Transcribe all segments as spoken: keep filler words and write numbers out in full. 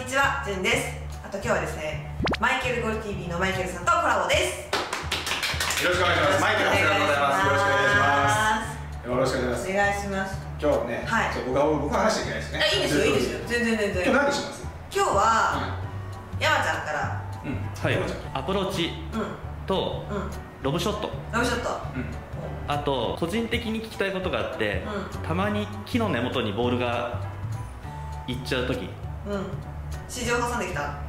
ちは、じゅんです。あと今日はですね、マイケルゴル ティーブイ のマイケルさんとコラボです。 よろしくお願いします。マイケルさんでございます。よろしくお願いします。よろしくお願いします。 お願いします。 今日ね、はい、僕は僕は話していけないですね。 いいですよ、いいですよ。全然全然。 今日何します？ 今日は山ちゃんから、 うん、はい、アプローチとロブショット。 ロブショット。 あと個人的に聞きたいことがあって、たまに木の根元にボールがいっちゃうとき。 うん。市場挟んできた。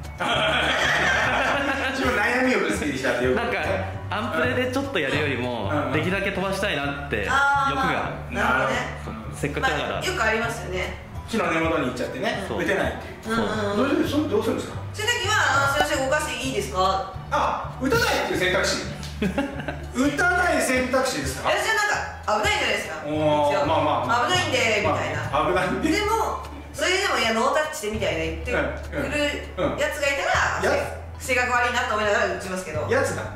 自分悩みをぶつけてきたっていう。 なんかアンプレでちょっとやるよりもできるだけ飛ばしたいなって欲が。 なるほどね。 せっかくだから。 よくありますよね。 木の根元に行っちゃってね、打てないっていう。 そう。 どうするどうするんですか？ そういう時はすいません動かしていいですか？ あ、打たないっていう選択肢。打たない選択肢ですか？ 私はなんか危ないじゃないですか。 おお、まあまあ危ないんでみたいな。 危ないんで。 でもそれでもいやノータッチでみたいな言ってくるやつがいたら性格悪いなと思いながら打ちますけど。やつだ。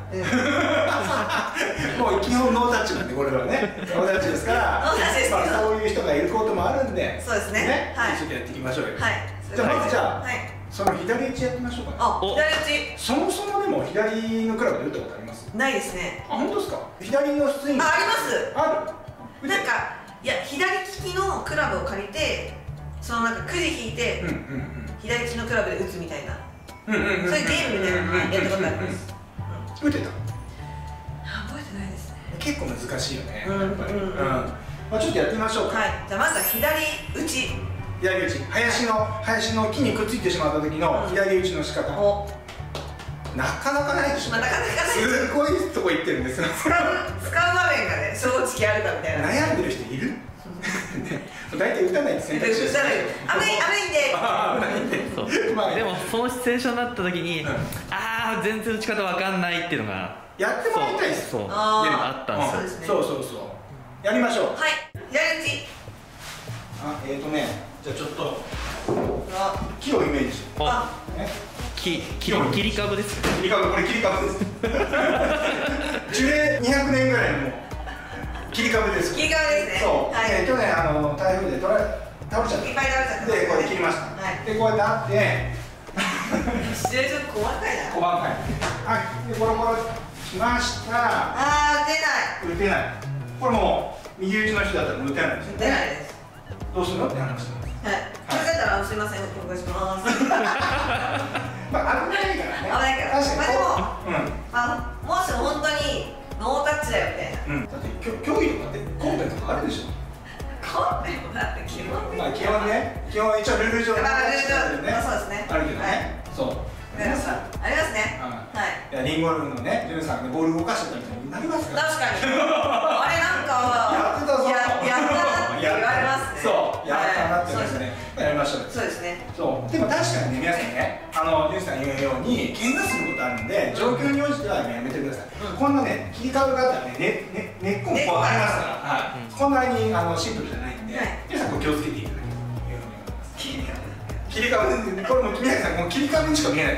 もう基本ノータッチなんでこれはね。ノータッチですから。 ノータッチですけど。 そういう人がいることもあるんで。 そうですね。 はい。ちょっとやっていきましょうよ。 はい。 じゃあまずじゃあその左打ちやってみましょうか。 あ、左打ち。 そもそもでも左のクラブで打ったことあります？ ないですね。 あ、本当ですか？左のスイング。 あ、あります。 ある。 なんかいや左利きのクラブを借りて。そのなんかくじ引いて左利きのクラブで打つみたいなそういうゲームでやったことあります。 打てた？ 覚えてないですね。 結構難しいよねやっぱり。まあちょっとやってみましょうか。 はい、じゃあまずは左打ち。 左打ち、林の林の木にくっついてしまった時の左打ちの仕方。なかなかないでしょ。なかなかない。すごいとこ行ってるんですよ。 使う使う場面がね正直あるかみたいな。 悩んでる人いる？大体打たないって選択肢です。 打たない。危ない危ないんで。 でもそのシチュエーションになった時に、ああ全然打ち方わかんないっていうのがやってもらいたいです。 そう。あったんですよ。 そうそうそうやりましょう。 はい。左打ち。 あ、えっとね、じゃあちょっと木をイメージして。 あ、木切り株です。 切り株、これ切り株です。樹齢にひゃくねんぐらいの切り株です。 切り株ですね。 そう。去年あの台風で取ら倒れちゃった。いっぱい倒れちゃった。でこれ切りました。でこうやってあって。 シチュエーション細かいな。 細かい。はい。でコロコロしました。 ああ出ない。 打てない。これもう右打ちの人だったら打てないですよね。 打てないです。 どうするのって話です。 はい。それだったらすみませんお願いします。 まあ危ないからね。危ないから。 確かに。 まあでももし本当にノータッチだよみたいな。 だって競技とかってコンペとかあるでしょ。 コンペもだって基本まあ基本ね、基本一応ルール上のまあルール上ねそうですね。 あるけどね。そう。 ありますありますね。はい。 いやリンゴルフのね、ジュンさんがボール動かしてたみたいになりますから。 確かに。あれなんかやってたぞ。 やったなって言われますね。 そうやったなって言われますね。やりましょう。 そうですね。 そう。でも確かにね皆さんね、あのジュンさん言うように怪我することあるんで状況に応じてはやめてください。こんなね切り株があったらね根っこもこうありますから、こんなにあのシンプルじゃないんで皆さん気をつけていただければというふうに思います。切り株でこれも宮崎さんもう切り株にしか見えない。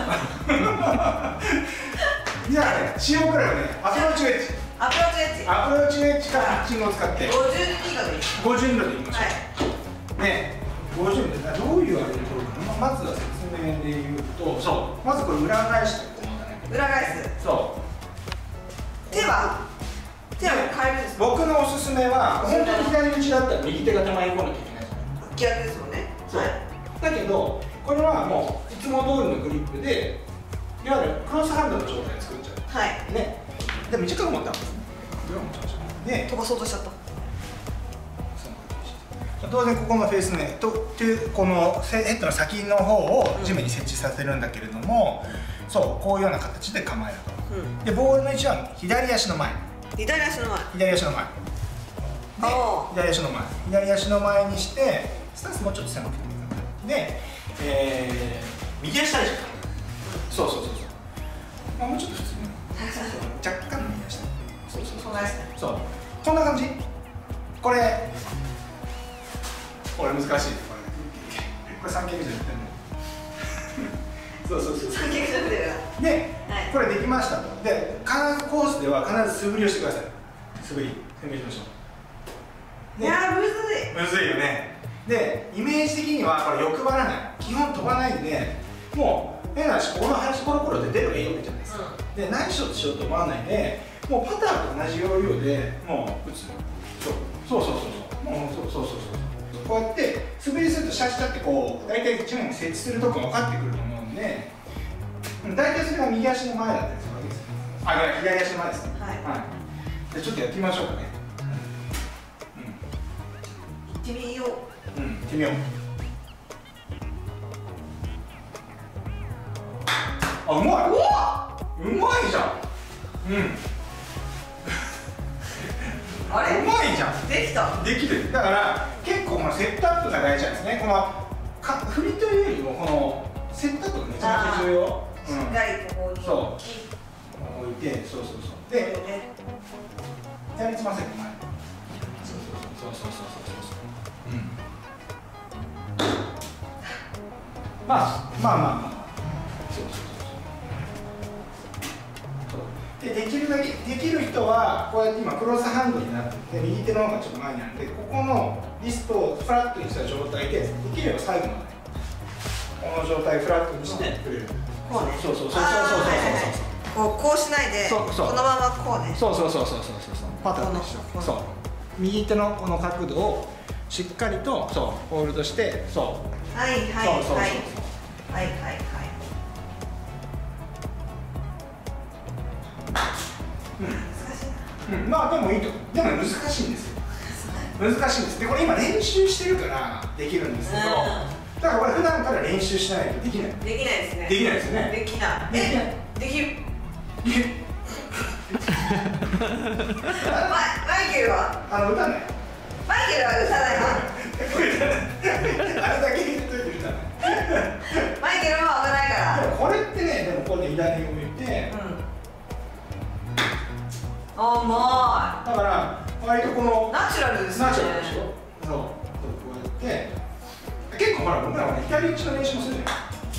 じゃあね使用クラブねアプローチウェッジ。 アプローチウェッジ。 アプローチウェッジかピッチングを使ってごじゅう以下でいい。 ごじゅう度でいきましょう。ねごじゅう度でどういうあれで取るかまずは説明で言うとそうまずこれ裏返して裏返す。 そう手は手は変えるんですか？ 僕のおすすめは本当に左打ちだったら右手が手前に来なきゃいけない。 逆ですもんね。 そうだけどこれはもういつも通りのグリップでいわゆるクロスハンドの状態で作っちゃう。はいね。で短く持ったんですね。で飛ばそうとしちゃった。 当然ここのフェースねとこのヘッドの先の方を地面に設置させるんだけれども、そうこういうような形で構えると。でボールの位置は左足の前。 左足の前。 左足の前。で左足の前。左足の前にしてスタンスもうちょっと狭くてもいいかな。で、えー、右足体重。そうそうそうそう。まあもうちょっと普通に若干の右足。そうそうそう。そうこんな感じ。これ。これ難しい。これこれ三脚じゃなくてもそうそうそう三脚じゃなくてでこれできましたと。で必ずコースでは必ず素振りをしてください。素振り素振りしましょう。 いやむずいむずいよね。 でイメージ的にはこれ欲張らない、基本飛ばないんで、もう変な話、ここの林コロコロって出ればいいわけじゃないですか、うん、で何しようとしようと思わないで、もうパターと同じ要領でもう打つ、そうそうそうそうもうそうそうそうそうこうやって素振りするとシャシャってこう大体地面に設置するとこ分かってくると思うんで、大体それが右足の前だったりするわけですよ。あ、いや左足の前ですね。はい、はい、でちょっとやってみましょうかね。 うん、行ってみよう。 うん、行ってみよう。あ、うまい。うまいじゃん。うん。 あれ？ うまいじゃん。 できた。 できる。だから結構このセットアップが大事なんですね。このか振りというよりもこのセットアップがめちゃめちゃ重要。 しっかりここにそう置いて、そうそうそうで、やりつませる前、そうそうそうそうそうそうそう、うん、まあまあまあまあそうそうそうそうで、できるだけできる人はこうやって今クロスハンドになってて、右手の方がちょっと前にあるんで、ここのリストをフラットにした状態でできれば最後までこの状態フラットにしてくれる。 こうね、 そうそうそうそうそうそうこうこうしないで、このままこうね、 そうそうそうそうそうそうパターンと一緒、そう右手のこの角度をしっかりとそうホールドして、そうはいはいはいはいはいはいうん、まあでもいいと、でも難しいんですよ、難しいんです。でこれ今練習してるからできるんですけど、だから俺普段から練習しないとできない。 できないですね。 できないですね。 できない。え、できる。マイケルは？ あの歌ない。 マイケルは歌ないの？ あれだけ言っといて歌ない。 マイケルは危ないから。 でもこれってね、でもこうね左を向いて。 うん。甘い。 だから割とこのナチュラルですね。 ナチュラルでしょ。そう。こうやって。結構ほら僕らはね左打ちの練習もするじゃない。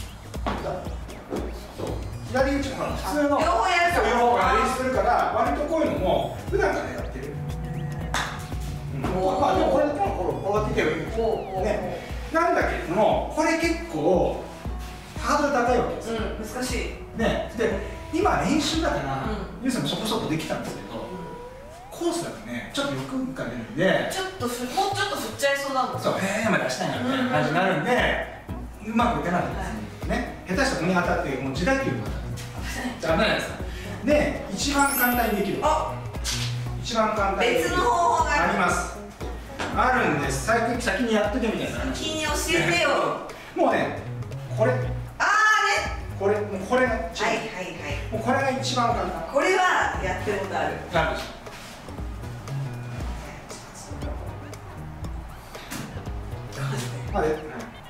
そう左打ちのほら普通の両方やると両方が練習するから割とこういうのも普段からやってる。うん、まあでもこれでもこうやっていけばいいんですよ。ね。なんだけれどもこれ結構ハードル高いわけですよ。 うん、難しい。 ね。で今練習だからユウさんもそこそこできたんですけど。コースだとね、ちょっと欲が出るんでちょっとふもうちょっと振っちゃいそうだもん。 そう、へーまで出したいなみたいな感じになるんで、うまくいかなかったですね。下手したらここに当たってもう時代劇に当たるじゃないですか。で、一番簡単にできる一番簡単にできる別の方法があります。あるんです。最近先にやっとけみたいな。 先に教えてよ。 もうね、これあーねこれ、もうこれがはいはいはいもうこれが一番簡単。 これはやってることある。 なんでしょう。まで、うん、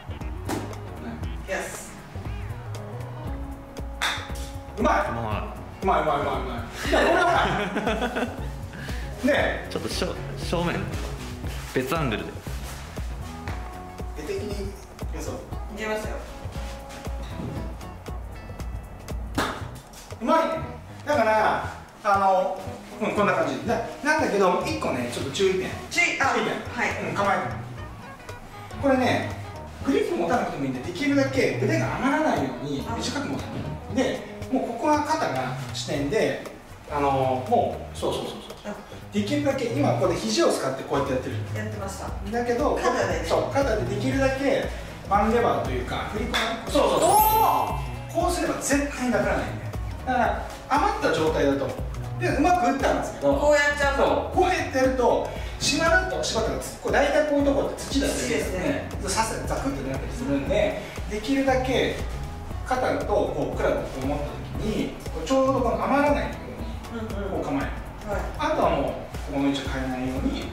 うまいうまいうまいうまいうまい。いやこれはねちょっと正正面別アングルで。 絵的にそう。 いけますよ。 うまいね。だからあの、うん、こんな感じだなんだけど一個ねちょっと注意点。 注意あ注意点。はい。うん、構えて。これね、グリップ持たなくてもいいんで、できるだけ腕が上がらないように短く持つ。で、もうここが肩が支点で、あのもうそうそうそうそう。できるだけ今ここで肘を使ってこうやってやってる。 やってました。 だけど肩でね。そう肩でできるだけワンレバーというか振り込む。そうそうそう。こうすれば絶対にダブらないんで。だから余った状態だとでうまく打ったんですけど。 こうやっちゃうと。 こうやってやると。しまると柴田がこれ大体こういうところって土だったりですね、さすがにザクッとなったりするんで、できるだけ肩とこうクラブをこう持った時にちょうどこの余らないようにこう構える、あとはもうここの位置を変えないように、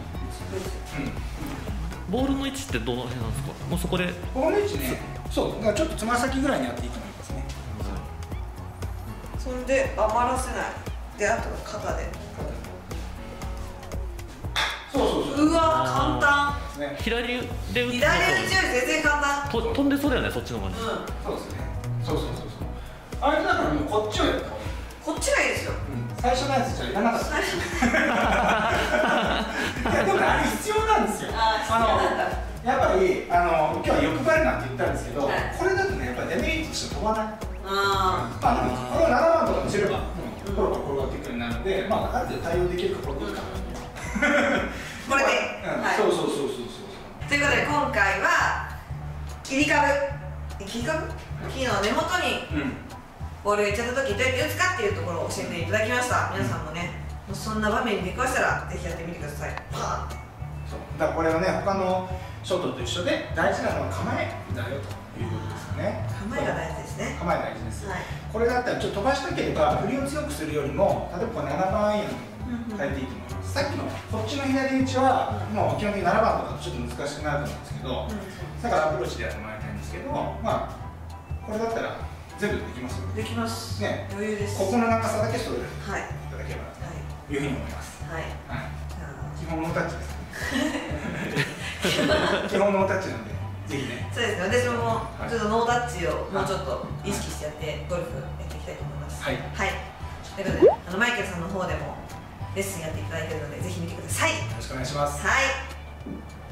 ボールの位置ってどの辺なんですか？もうそこでここの位置ね、そうだからちょっとつま先ぐらいにやっていいと思いますね。 それで余らせないで、あとは肩でそうそうそう。 うわ簡単。 左で打つの左打ちより全然簡単。 と飛んでそうだよね、そっちの方が。 そうですね。そうそうそうそう。あれだからもうこっちをやった。 こっちがいいですよ。 最初のやつじゃいらなかった。いやでもあれ必要なんですよ。あのやっぱりあの今日は欲張りなんて言ったんですけど、はい、これだとねやっぱりデメリットとして飛ばない。ああ、まあ、これをななばんとかにすればコロコロ転がっていくようになるので、まあある程度対応できるかこれでいいかな。 これで、 そうそうそうそうそう。 ということで今回は切り株切り株木の根元にボールがいっちゃった時どうやって打つかっていうところを教えていただきました。皆さんもね、もうそんな場面に出くわしたらぜひやってみてください。パーン。 そうだからこれはね他のショットと一緒で大事なのは構えだよということですよね。 構えが大事ですね。 構え大事です、はい、これだったらちょっと飛ばしたければ振りを強くするよりも例えばななばんアイアンに変えていいと思います。さっきのこっちの左打ちはもう基本的にななばんとかちょっと難しくなると思うんですけど、だからアプローチでやってもらいたいんですけど、まあこれだったら全部できますよね。 できますね。 余裕です。 ここの長さだけ揃えていただければというふうに思います。はい。基本ノータッチです。基本ノータッチなんでぜひね。 そうですね。私もちょっとノータッチをもうちょっと意識してやってゴルフやっていきたいと思います。はい。はい。ということであのマイケルさんの方でもレッスンやっていただいているのでぜひ見てください。よろしくお願いします。 はい。